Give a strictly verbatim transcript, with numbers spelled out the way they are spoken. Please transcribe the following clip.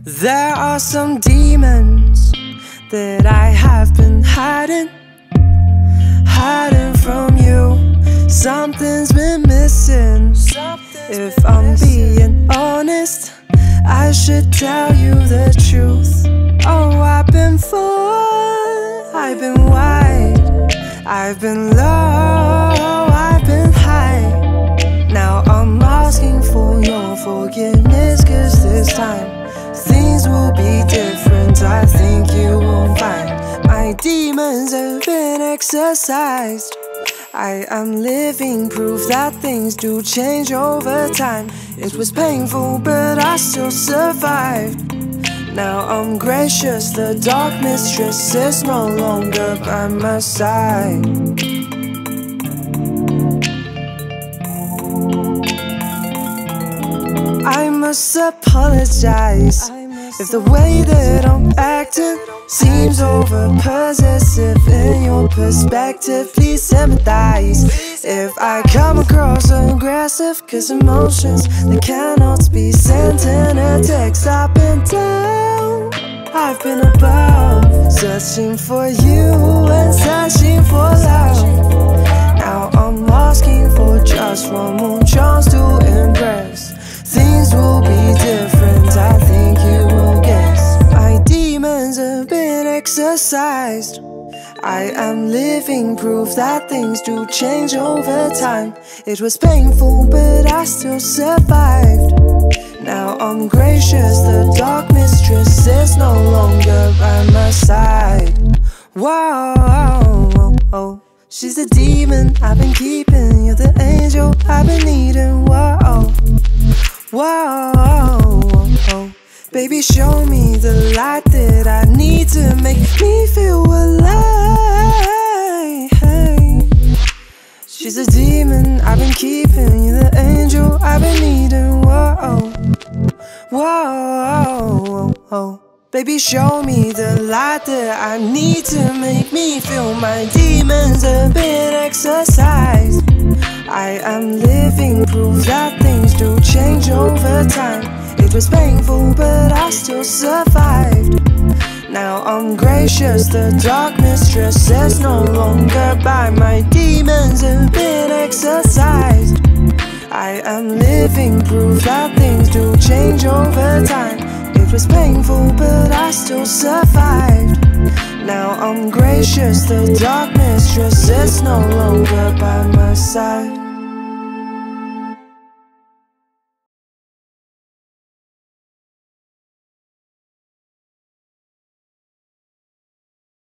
There are some demons that I have been hiding, hiding from you. Something's been missing. If I'm being honest, I should tell you the truth. Oh, I've been full, I've been wide, I've been low, I've been high. Now I'm asking for your forgiveness, 'cause this time things will be different. I think you won't find my demons have been exercised. I am living proof that things do change over time. It was painful, but I still survived. Now I'm gracious, the dark mistress is no longer by my side. I must apologize if the way that I'm acting seems over-possessive in your perspective. Please sympathize if I come across aggressive, 'cause emotions, they cannot be sent in a text. I've been down, I've been above, searching for you and searching for love. Now I'm asking for just one more chance to impress. Things will be different, I think you will guess. My demons have been exercised. I am living proof that things do change over time. It was painful, but I still survived. Now I'm gracious, the dark mistress is no longer by my side. Whoa, oh, she's the demon I've been keeping. You're the angel I've been needing. Whoa, whoa, baby, show me the light that I need to make me feel alive. She's a demon I've been keeping. You're the angel I've been needing. Whoa, whoa, whoa. Baby, show me the light that I need to make me feel my demons have been exercised. I am living proof that things do change over time. It was painful, but I still survived. Now I'm gracious, the dark mistress is no longer by. My demons have been exercised. I am living proof that things do change over time. It was painful, but I still survived. Now I'm gracious, the dark mistress is no longer by my side.